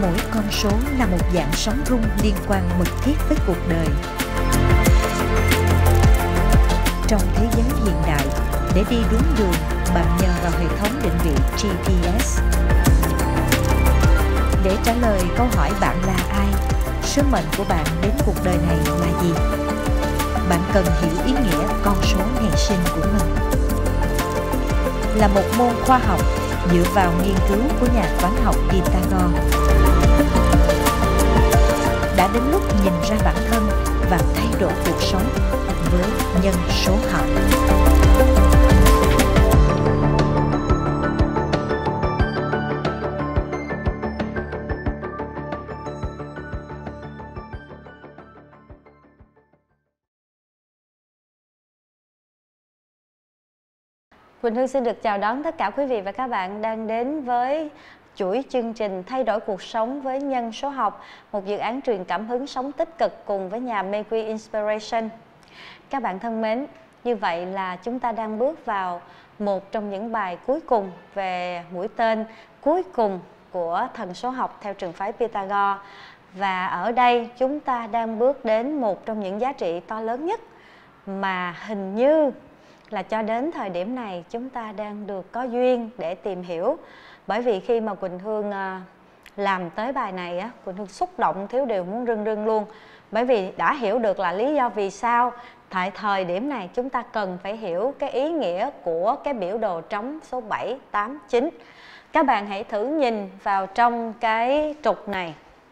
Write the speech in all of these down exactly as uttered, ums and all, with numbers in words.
Mỗi con số là một dạng sóng rung liên quan mật thiết với cuộc đời. Trong thế giới hiện đại, để đi đúng đường, bạn nhờ vào hệ thống định vị G P S. Để trả lời câu hỏi bạn là ai, sứ mệnh của bạn đến cuộc đời này là gì, bạn cần hiểu ý nghĩa con số ngày sinh của mình. Là một môn khoa học dựa vào nghiên cứu của nhà toán học Pythagore. Đã đến lúc nhìn ra bản thân và thay đổi cuộc sống với nhân số học. Quỳnh Hương xin được chào đón tất cả quý vị và các bạn đang đến với chuỗi chương trình Thay đổi cuộc sống với nhân số học, một dự án truyền cảm hứng sống tích cực cùng với nhà Make Inspiration. Các bạn thân mến, như vậy là chúng ta đang bước vào một trong những bài cuối cùng về mũi tên cuối cùng của thần số học theo trường phái Pythagore. Và ở đây chúng ta đang bước đến một trong những giá trị to lớn nhất mà hình như là cho đến thời điểm này chúng ta đang được có duyên để tìm hiểu. Bởi vì khi mà Quỳnh Hương làm tới bài này á, Quỳnh Hương xúc động thiếu điều muốn rưng rưng luôn. Bởi vì đã hiểu được là lý do vì sao tại thời điểm này chúng ta cần phải hiểu cái ý nghĩa của cái biểu đồ trống số bảy, tám, chín. Các bạn hãy thử nhìn vào trong cái trục này.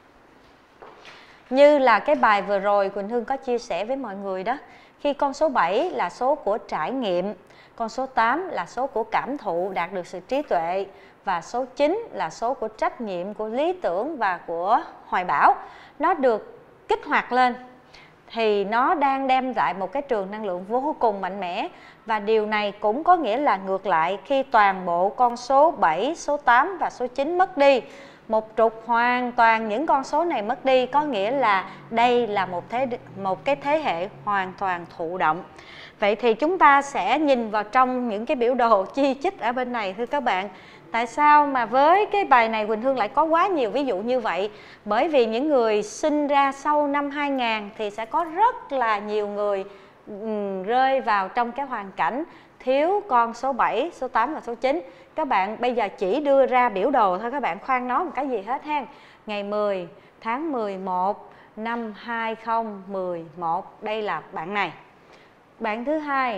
Như là cái bài vừa rồi Quỳnh Hương có chia sẻ với mọi người đó. Khi con số bảy là số của trải nghiệm, con số tám là số của cảm thụ đạt được sự trí tuệ, và số chín là số của trách nhiệm, của lý tưởng và của hoài bão. Nó được kích hoạt lên thì nó đang đem lại một cái trường năng lượng vô cùng mạnh mẽ. Và điều này cũng có nghĩa là ngược lại, khi toàn bộ con số bảy, số tám và số chín mất đi, một trục hoàn toàn những con số này mất đi, có nghĩa là đây là một thế một cái thế hệ hoàn toàn thụ động. Vậy thì chúng ta sẽ nhìn vào trong những cái biểu đồ chi chít ở bên này thưa các bạn. Tại sao mà với cái bài này Quỳnh Hương lại có quá nhiều ví dụ như vậy? Bởi vì những người sinh ra sau năm hai nghìn thì sẽ có rất là nhiều người um, rơi vào trong cái hoàn cảnh thiếu con số bảy, số tám và số chín. Các bạn bây giờ chỉ đưa ra biểu đồ thôi, các bạn khoan nói một cái gì hết ha. Ngày mười tháng mười một năm hai không một một, đây là bạn này. Bạn thứ hai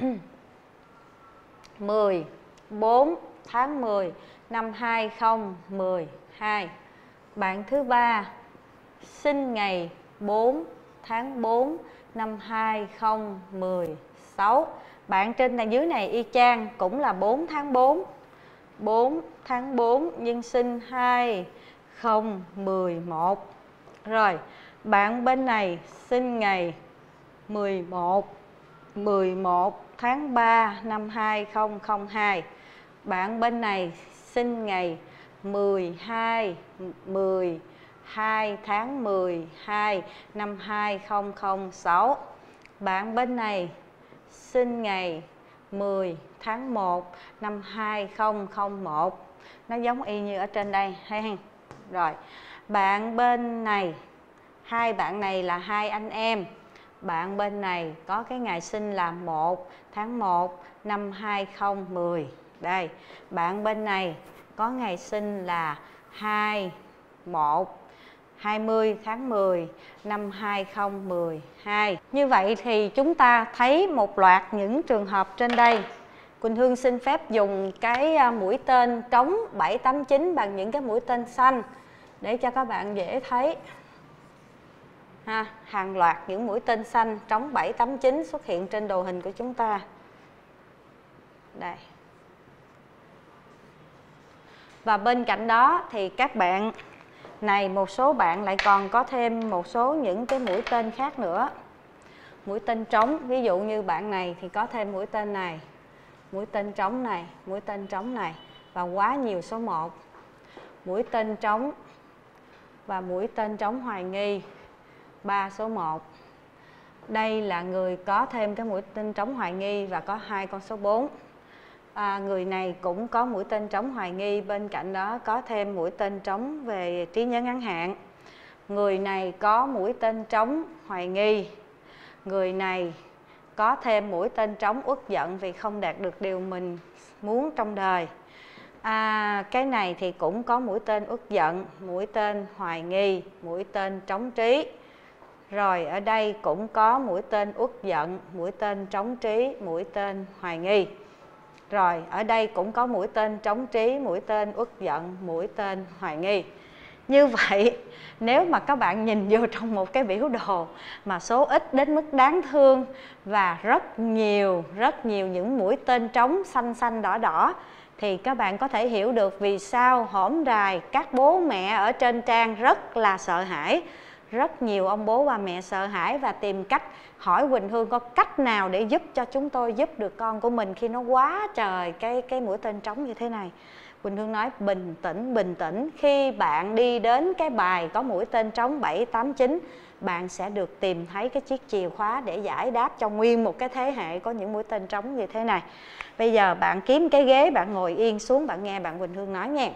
mười bốn tháng mười năm hai không một hai. Bạn thứ ba sinh ngày bốn tháng tư năm hai không một sáu. Bạn trên này dưới này y chang cũng là bốn tháng tư. bốn tháng tư nhưng sinh hai không một một. Rồi, bạn bên này sinh ngày mười một mười một tháng ba năm hai không không hai. Bạn bên này sinh ngày mười hai mười hai tháng mười hai năm hai không không sáu. Bạn bên này sinh ngày mười tháng một năm hai không không một. Nó giống y như ở trên đây ha. Rồi, bạn bên này, hai bạn này là hai anh em. Bạn bên này có cái ngày sinh là một tháng một năm hai không một không. Đây, bạn bên này có ngày sinh là hai một hai mươi tháng mười năm hai không một hai. Như vậy thì chúng ta thấy một loạt những trường hợp trên đây. Quỳnh Hương xin phép dùng cái mũi tên trống bảy tám chín bằng những cái mũi tên xanh để cho các bạn dễ thấy. Ha, hàng loạt những mũi tên xanh trống bảy tám chín xuất hiện trên đồ hình của chúng ta. Đây. Và bên cạnh đó thì các bạn này, một số bạn lại còn có thêm một số những cái mũi tên khác nữa. Mũi tên trống, ví dụ như bạn này thì có thêm mũi tên này, mũi tên trống này, mũi tên trống này và quá nhiều số một. Mũi tên trống và mũi tên trống hoài nghi, ba số một. Đây là người có thêm cái mũi tên trống hoài nghi và có hai con số bốn. À, người này cũng có mũi tên trống hoài nghi, bên cạnh đó có thêm mũi tên trống về trí nhớ ngắn hạn. Người này có mũi tên trống hoài nghi. Người này có thêm mũi tên trống uất giận vì không đạt được điều mình muốn trong đời. À, cái này thì cũng có mũi tên uất giận, mũi tên hoài nghi, mũi tên trống trí. Rồi ở đây cũng có mũi tên uất giận, mũi tên trống trí, mũi tên hoài nghi. Rồi ở đây cũng có mũi tên trống trí, mũi tên uất giận, mũi tên hoài nghi. Như vậy nếu mà các bạn nhìn vô trong một cái biểu đồ mà số ít đến mức đáng thương và rất nhiều, rất nhiều những mũi tên trống xanh xanh đỏ đỏ, thì các bạn có thể hiểu được vì sao hổm rày các bố mẹ ở trên trang rất là sợ hãi. Rất nhiều ông bố bà mẹ sợ hãi và tìm cách hỏi Quỳnh Hương có cách nào để giúp cho chúng tôi giúp được con của mình khi nó quá trời cái, cái mũi tên trống như thế này. Quỳnh Hương nói bình tĩnh, bình tĩnh. Khi bạn đi đến cái bài có mũi tên trống bảy, tám, chín, bạn sẽ được tìm thấy cái chiếc chìa khóa để giải đáp cho nguyên một cái thế hệ có những mũi tên trống như thế này. Bây giờ bạn kiếm cái ghế, bạn ngồi yên xuống, bạn nghe bạn Quỳnh Hương nói nha.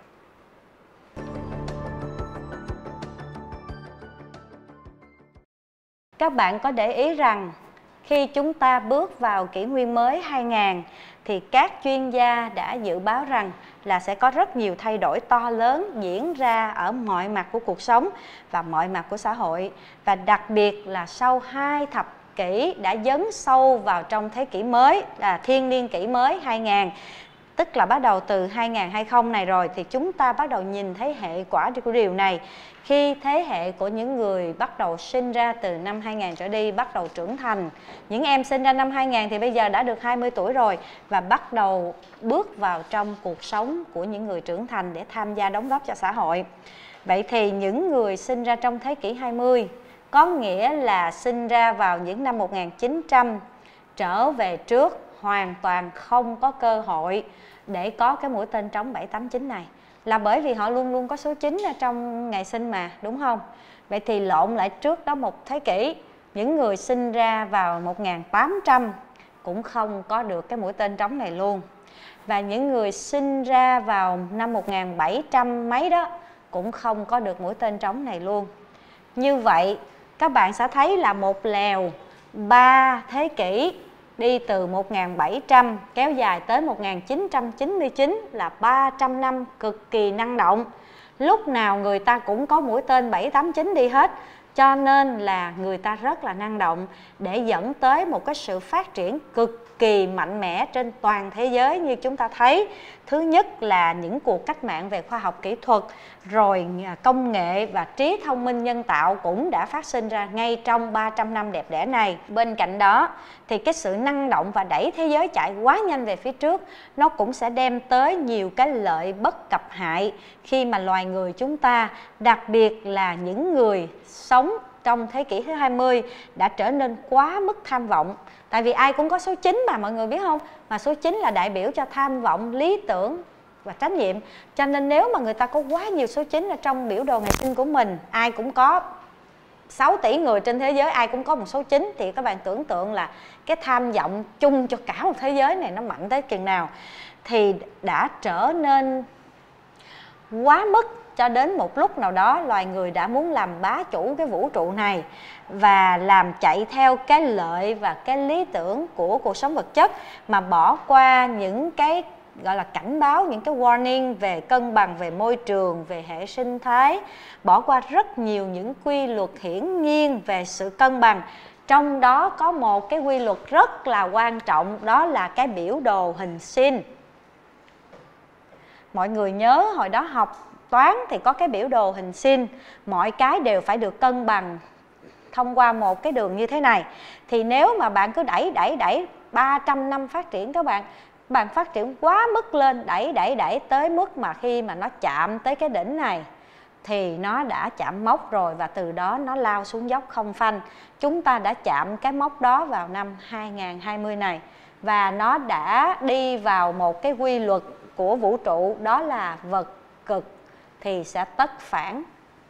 Các bạn có để ý rằng khi chúng ta bước vào kỷ nguyên mới hai nghìn thì các chuyên gia đã dự báo rằng là sẽ có rất nhiều thay đổi to lớn diễn ra ở mọi mặt của cuộc sống và mọi mặt của xã hội. Và đặc biệt là sau hai thập kỷ đã dấn sâu vào trong thế kỷ mới, là thiên niên kỷ mới hai nghìn, tức là bắt đầu từ hai nghìn hai mươi này rồi, thì chúng ta bắt đầu nhìn thấy hệ quả của điều này. Khi thế hệ của những người bắt đầu sinh ra từ năm hai nghìn trở đi bắt đầu trưởng thành, những em sinh ra năm hai nghìn thì bây giờ đã được hai mươi tuổi rồi và bắt đầu bước vào trong cuộc sống của những người trưởng thành để tham gia đóng góp cho xã hội. Vậy thì những người sinh ra trong thế kỷ hai mươi có nghĩa là sinh ra vào những năm một nghìn chín trăm trở về trước hoàn toàn không có cơ hội để có cái mũi tên trống bảy, tám, chín này, là bởi vì họ luôn luôn có số chín ở trong ngày sinh mà, đúng không? Vậy thì lộn lại trước đó một thế kỷ, những người sinh ra vào một nghìn tám trăm cũng không có được cái mũi tên trống này luôn. Và những người sinh ra vào năm một nghìn bảy trăm mấy đó cũng không có được mũi tên trống này luôn. Như vậy các bạn sẽ thấy là một lèo ba thế kỷ đi từ một nghìn bảy trăm kéo dài tới một nghìn chín trăm chín mươi chín là ba trăm năm cực kỳ năng động. Lúc nào người ta cũng có mũi tên bảy, tám, chín đi hết. Cho nên là người ta rất là năng động để dẫn tới một cái sự phát triển cực kỳ mạnh mẽ trên toàn thế giới như chúng ta thấy. Thứ nhất là những cuộc cách mạng về khoa học kỹ thuật, rồi công nghệ và trí thông minh nhân tạo cũng đã phát sinh ra ngay trong ba trăm năm đẹp đẽ này. Bên cạnh đó thì cái sự năng động và đẩy thế giới chạy quá nhanh về phía trước nó cũng sẽ đem tới nhiều cái lợi bất cập hại khi mà loài người chúng ta, đặc biệt là những người sống trong thế kỷ thứ hai mươi đã trở nên quá mức tham vọng. Tại vì ai cũng có số chín mà, mọi người biết không? Mà số chín là đại biểu cho tham vọng, lý tưởng và trách nhiệm. Cho nên nếu mà người ta có quá nhiều số chín ở trong biểu đồ ngày sinh của mình, ai cũng có sáu tỷ người trên thế giới, ai cũng có một số chín, thì các bạn tưởng tượng là cái tham vọng chung cho cả một thế giới này nó mạnh tới chừng nào. Thì đã trở nên quá mức, cho đến một lúc nào đó loài người đã muốn làm bá chủ cái vũ trụ này và làm chạy theo cái lợi và cái lý tưởng của cuộc sống vật chất, mà bỏ qua những cái gọi là cảnh báo, những cái warning về cân bằng, về môi trường, về hệ sinh thái, bỏ qua rất nhiều những quy luật hiển nhiên về sự cân bằng. Trong đó có một cái quy luật rất là quan trọng, đó là cái biểu đồ hình sin. Mọi người nhớ hồi đó học toán thì có cái biểu đồ hình sin, mọi cái đều phải được cân bằng thông qua một cái đường như thế này. Thì nếu mà bạn cứ đẩy đẩy đẩy ba trăm năm phát triển, các bạn bạn phát triển quá mức lên, đẩy đẩy đẩy tới mức mà khi mà nó chạm tới cái đỉnh này thì nó đã chạm mốc rồi, và từ đó nó lao xuống dốc không phanh. Chúng ta đã chạm cái mốc đó vào năm hai nghìn hai mươi này, và nó đã đi vào một cái quy luật của vũ trụ, đó là vật cực thì sẽ tất phản.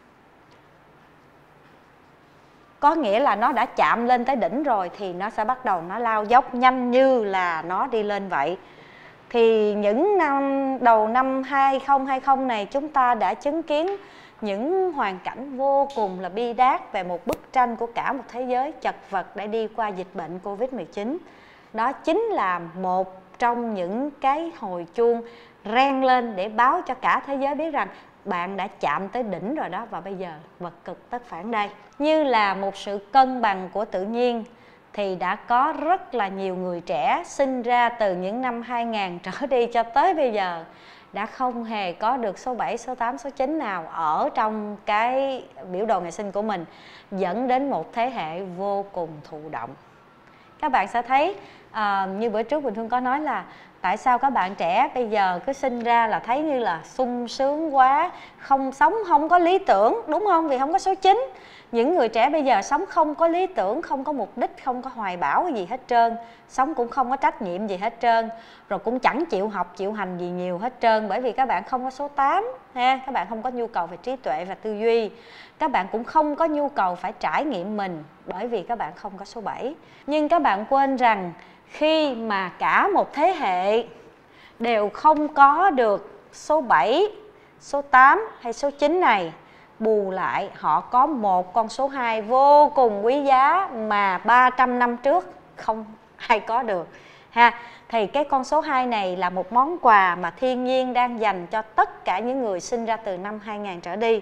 Có nghĩa là nó đã chạm lên tới đỉnh rồi thì nó sẽ bắt đầu nó lao dốc nhanh như là nó đi lên vậy. Thì những năm đầu năm hai không hai không này chúng ta đã chứng kiến những hoàn cảnh vô cùng là bi đát về một bức tranh của cả một thế giới chật vật đã đi qua dịch bệnh Covid mười chín. Đó chính là một trong những cái hồi chuông reng lên để báo cho cả thế giới biết rằng bạn đã chạm tới đỉnh rồi đó, và bây giờ vật cực tất phản đây. Như là một sự cân bằng của tự nhiên thì đã có rất là nhiều người trẻ sinh ra từ những năm hai nghìn trở đi cho tới bây giờ đã không hề có được số bảy, số tám, số chín nào ở trong cái biểu đồ ngày sinh của mình, dẫn đến một thế hệ vô cùng thụ động. Các bạn sẽ thấy à, như bữa trước Quỳnh Hương có nói là tại sao các bạn trẻ bây giờ cứ sinh ra là thấy như là sung sướng quá, không sống không có lý tưởng, đúng không? Vì không có số chín. Những người trẻ bây giờ sống không có lý tưởng, không có mục đích, không có hoài bão gì hết trơn, sống cũng không có trách nhiệm gì hết trơn, rồi cũng chẳng chịu học, chịu hành gì nhiều hết trơn, bởi vì các bạn không có số tám ha, các bạn không có nhu cầu về trí tuệ và tư duy. Các bạn cũng không có nhu cầu phải trải nghiệm mình, bởi vì các bạn không có số bảy. Nhưng các bạn quên rằng khi mà cả một thế hệ đều không có được số bảy, số tám hay số chín này, bù lại họ có một con số hai vô cùng quý giá mà ba trăm năm trước không ai có được ha. Thì cái con số hai này là một món quà mà thiên nhiên đang dành cho tất cả những người sinh ra từ năm hai nghìn trở đi.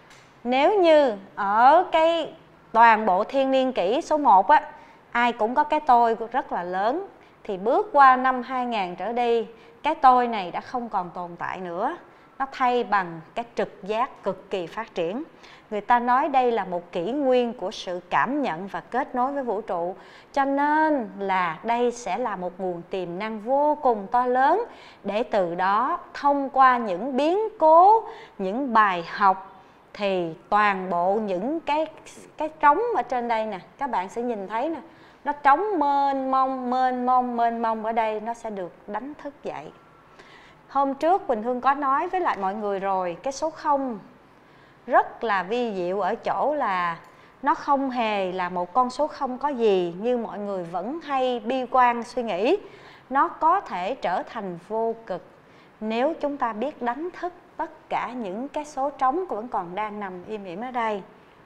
Nếu như ở cái toàn bộ thiên niên kỷ số một á, ai cũng có cái tôi rất là lớn, thì bước qua năm hai nghìn trở đi, cái tôi này đã không còn tồn tại nữa. Nó thay bằng cái trực giác cực kỳ phát triển. Người ta nói đây là một kỷ nguyên của sự cảm nhận và kết nối với vũ trụ. Cho nên là đây sẽ là một nguồn tiềm năng vô cùng to lớn, để từ đó thông qua những biến cố, những bài học, thì toàn bộ những cái cái trống ở trên đây nè, các bạn sẽ nhìn thấy nè, nó trống mênh mông, mênh mông, mênh mông ở đây, nó sẽ được đánh thức dậy. Hôm trước Quỳnh Hương có nói với lại mọi người rồi, cái số không rất là vi diệu ở chỗ là nó không hề là một con số không có gì như mọi người vẫn hay bi quan suy nghĩ. Nó có thể trở thành vô cực nếu chúng ta biết đánh thức tất cả những cái số trống vẫn còn đang nằm im ỉm ở đây.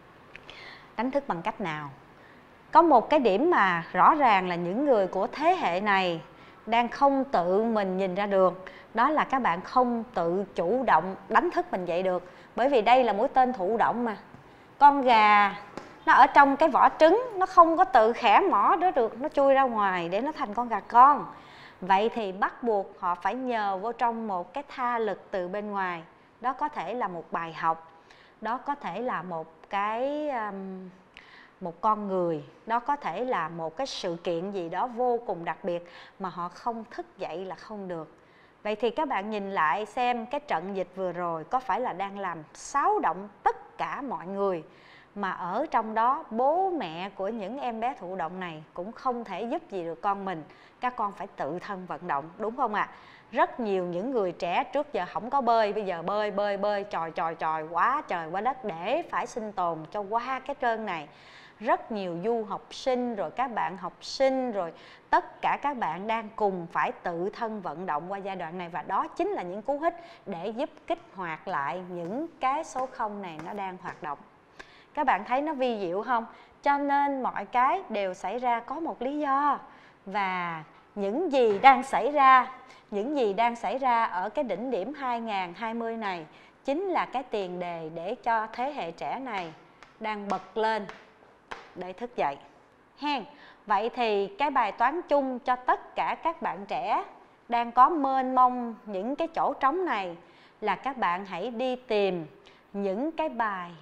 Đánh thức bằng cách nào? Có một cái điểm mà rõ ràng là những người của thế hệ này đang không tự mình nhìn ra được, đó là các bạn không tự chủ động đánh thức mình dậy được. Bởi vì đây là mũi tên thụ động mà. Con gà nó ở trong cái vỏ trứng, nó không có tự khẽ mỏ đó được, nó chui ra ngoài để nó thành con gà con. Vậy thì bắt buộc họ phải nhờ vô trong một cái tha lực từ bên ngoài. Đó có thể là một bài học, đó có thể là một cái um, một con người, đó có thể là một cái sự kiện gì đó vô cùng đặc biệt mà họ không thức dậy là không được. Vậy thì các bạn nhìn lại xem cái trận dịch vừa rồi có phải là đang làm xáo động tất cả mọi người, mà ở trong đó bố mẹ của những em bé thụ động này cũng không thể giúp gì được con mình. Các con phải tự thân vận động, đúng không ạ? À? Rất nhiều những người trẻ trước giờ không có bơi, bây giờ bơi bơi bơi tròi tròi tròi quá trời quá đất để phải sinh tồn cho qua cái trơn này. Rất nhiều du học sinh, rồi các bạn học sinh, rồi tất cả các bạn đang cùng phải tự thân vận động qua giai đoạn này. Và đó chính là những cú hích để giúp kích hoạt lại những cái số không này nó đang hoạt động. Các bạn thấy nó vi diệu không? Cho nên mọi cái đều xảy ra có một lý do. Và những gì đang xảy ra, những gì đang xảy ra ở cái đỉnh điểm hai nghìn hai mươi này chính là cái tiền đề để cho thế hệ trẻ này đang bật lên để thức dậy hen. Vậy thì cái bài toán chung cho tất cả các bạn trẻ đang có mênh mông những cái chỗ trống này là các bạn hãy đi tìm những cái bài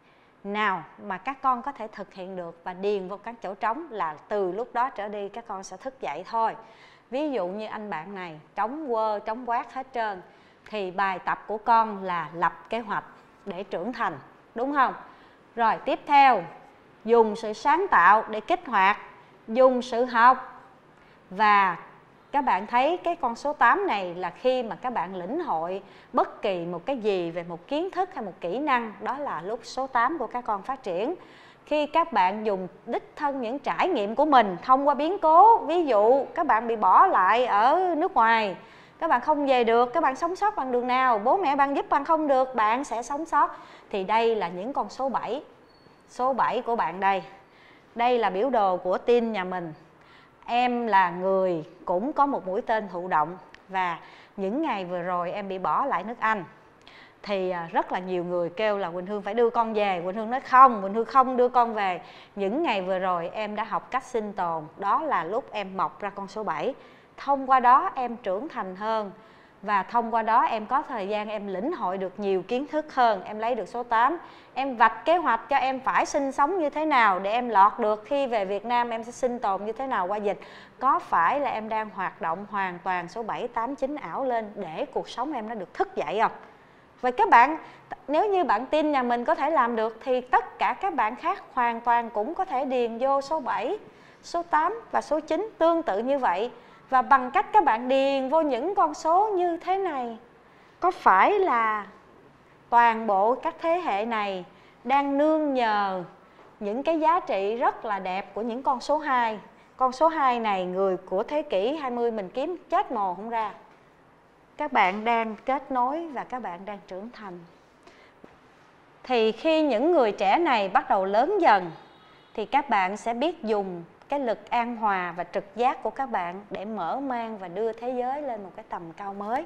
nào mà các con có thể thực hiện được và điền vào các chỗ trống, là từ lúc đó trở đi các con sẽ thức dậy thôi. Ví dụ như anh bạn này trống quơ, trống quát hết trơn, thì bài tập của con là lập kế hoạch để trưởng thành, đúng không? Rồi tiếp theo, dùng sự sáng tạo để kích hoạt, dùng sự học. Và các bạn thấy cái con số tám này là khi mà các bạn lĩnh hội bất kỳ một cái gì về một kiến thức hay một kỹ năng, đó là lúc số tám của các con phát triển. Khi các bạn dùng đích thân những trải nghiệm của mình thông qua biến cố, ví dụ các bạn bị bỏ lại ở nước ngoài, các bạn không về được, các bạn sống sót bằng đường nào? Bố mẹ bạn giúp bạn không được, bạn sẽ sống sót. Thì đây là những con số bảy. Số bảy của bạn đây. Đây là biểu đồ của teen nhà mình. Em là người cũng có một mũi tên thụ động. Và những ngày vừa rồi em bị bỏ lại nước Anh. Thì rất là nhiều người kêu là Quỳnh Hương phải đưa con về. Quỳnh Hương nói không, Quỳnh Hương không đưa con về. Những ngày vừa rồi em đã học cách sinh tồn. Đó là lúc em mọc ra con số bảy. Thông qua đó em trưởng thành hơn. Và thông qua đó em có thời gian em lĩnh hội được nhiều kiến thức hơn. Em lấy được số tám. Em vạch kế hoạch cho em phải sinh sống như thế nào để em lọt được. Khi về Việt Nam em sẽ sinh tồn như thế nào qua dịch. Có phải là em đang hoạt động hoàn toàn số bảy, tám, chín ảo lên để cuộc sống em nó được thức dậy không? Vậy các bạn, nếu như bạn tin nhà mình có thể làm được thì tất cả các bạn khác hoàn toàn cũng có thể điền vô số bảy, số tám và số chín tương tự như vậy. Và bằng cách các bạn điền vô những con số như thế này, có phải là toàn bộ các thế hệ này đang nương nhờ những cái giá trị rất là đẹp của những con số hai. Con số hai này người của thế kỷ hai mươi mình kiếm chết mồ không ra. Các bạn đang kết nối và các bạn đang trưởng thành. Thì khi những người trẻ này bắt đầu lớn dần thì các bạn sẽ biết dùng cái lực an hòa và trực giác của các bạn để mở mang và đưa thế giới lên một cái tầm cao mới.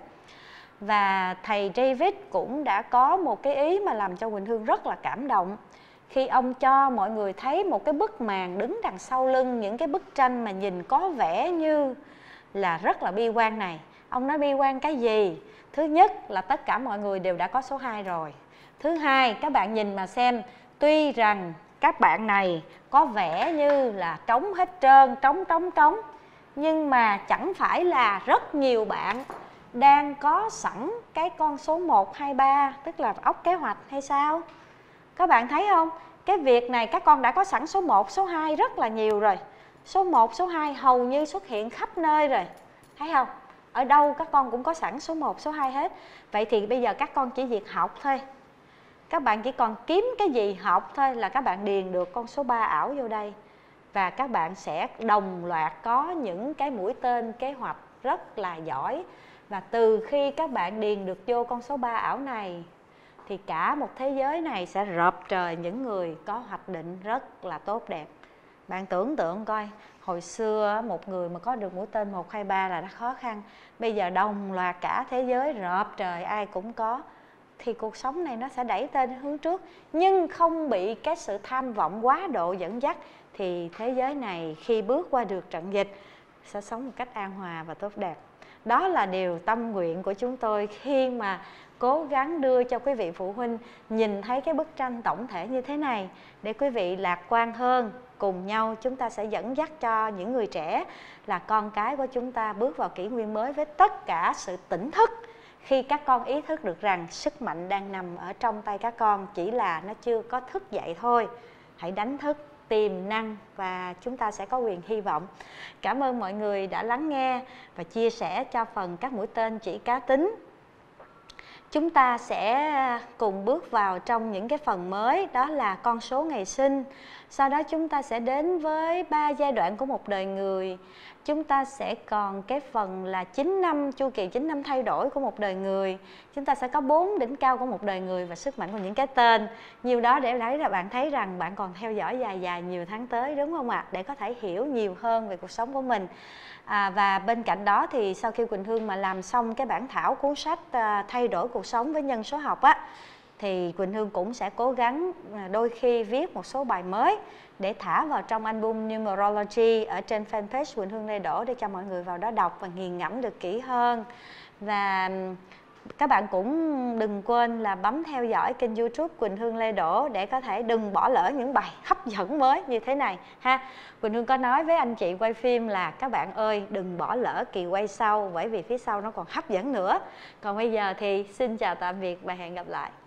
Và thầy David cũng đã có một cái ý mà làm cho Quỳnh Hương rất là cảm động. Khi ông cho mọi người thấy một cái bức màn đứng đằng sau lưng những cái bức tranh mà nhìn có vẻ như là rất là bi quan này. Ông nói bi quan cái gì? Thứ nhất là tất cả mọi người đều đã có số hai rồi. Thứ hai, các bạn nhìn mà xem, tuy rằng các bạn này có vẻ như là trống hết trơn, trống trống trống, nhưng mà chẳng phải là rất nhiều bạn đang có sẵn cái con số một, hai, ba, tức là ốc kế hoạch hay sao? Các bạn thấy không? Cái việc này các con đã có sẵn số một, số hai rất là nhiều rồi. Số một, số hai hầu như xuất hiện khắp nơi rồi. Thấy không? Ở đâu các con cũng có sẵn số một, số hai hết. Vậy thì bây giờ các con chỉ việc học thôi. Các bạn chỉ còn kiếm cái gì học thôi là các bạn điền được con số ba ảo vô đây. Và các bạn sẽ đồng loạt có những cái mũi tên kế hoạch rất là giỏi. Và từ khi các bạn điền được vô con số ba ảo này thì cả một thế giới này sẽ rợp trời những người có hoạch định rất là tốt đẹp. Bạn tưởng tượng coi, hồi xưa một người mà có được mũi tên một, hai, ba là đã khó khăn. Bây giờ đồng loạt cả thế giới rợp trời ai cũng có. Thì cuộc sống này nó sẽ đẩy tên hướng trước. Nhưng không bị cái sự tham vọng quá độ dẫn dắt. Thì thế giới này khi bước qua được trận dịch sẽ sống một cách an hòa và tốt đẹp. Đó là điều tâm nguyện của chúng tôi khi mà cố gắng đưa cho quý vị phụ huynh nhìn thấy cái bức tranh tổng thể như thế này. Để quý vị lạc quan hơn, cùng nhau chúng ta sẽ dẫn dắt cho những người trẻ là con cái của chúng ta bước vào kỷ nguyên mới với tất cả sự tỉnh thức. Khi các con ý thức được rằng sức mạnh đang nằm ở trong tay các con, chỉ là nó chưa có thức dậy thôi. Hãy đánh thức tiềm năng và chúng ta sẽ có quyền hy vọng. Cảm ơn mọi người đã lắng nghe và chia sẻ cho phần các mũi tên chỉ cá tính. Chúng ta sẽ cùng bước vào trong những cái phần mới, đó là con số ngày sinh. Sau đó chúng ta sẽ đến với ba giai đoạn của một đời người. Chúng ta sẽ còn cái phần là chín năm, chu kỳ chín năm thay đổi của một đời người. Chúng ta sẽ có bốn đỉnh cao của một đời người và sức mạnh của những cái tên. Nhiều đó để đấy là bạn thấy rằng bạn còn theo dõi dài dài nhiều tháng tới, đúng không ạ? Để có thể hiểu nhiều hơn về cuộc sống của mình. À, và bên cạnh đó thì sau khi Quỳnh Hương mà làm xong cái bản thảo cuốn sách à, Thay đổi cuộc sống với nhân số học á, thì Quỳnh Hương cũng sẽ cố gắng à, đôi khi viết một số bài mới để thả vào trong album Numerology ở trên fanpage Quỳnh Hương Lê Đỗ để cho mọi người vào đó đọc và nghiền ngẫm được kỹ hơn. Và các bạn cũng đừng quên là bấm theo dõi kênh YouTube Quỳnh Hương Lê Đỗ để có thể đừng bỏ lỡ những bài hấp dẫn mới như thế này ha. Quỳnh Hương có nói với anh chị quay phim là các bạn ơi đừng bỏ lỡ kỳ quay sau, bởi vì phía sau nó còn hấp dẫn nữa. Còn bây giờ thì xin chào tạm biệt và hẹn gặp lại.